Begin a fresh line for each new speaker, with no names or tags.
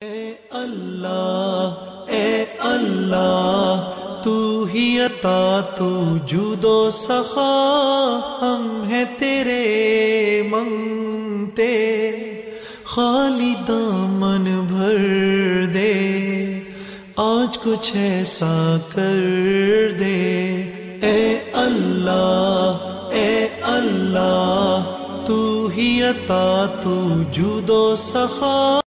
ए अल्लाह तू ही अता तू जुदो सखा हम है तेरे मंगते खाली दामन भर दे आज कुछ ऐसा कर दे ए अल्लाह तू ही अता तू जुदो सखा।